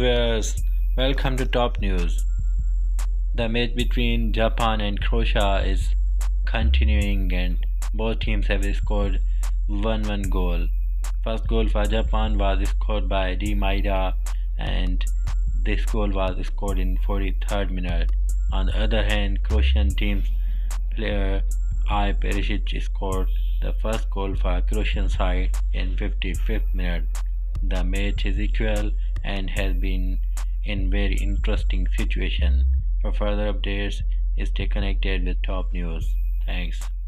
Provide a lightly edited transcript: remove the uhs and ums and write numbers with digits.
viewers, welcome to Top News. The match between Japan and Croatia is continuing and both teams have scored 1-1 goal. First goal for Japan was scored by Daizen Maeda and this goal was scored in 43rd minute. On the other hand, Croatian team's player I Perisic scored the first goal for Croatian side in 55th minute. The match is equal and has been in very interesting situation. For further updates, stay connected with Top News. Thanks.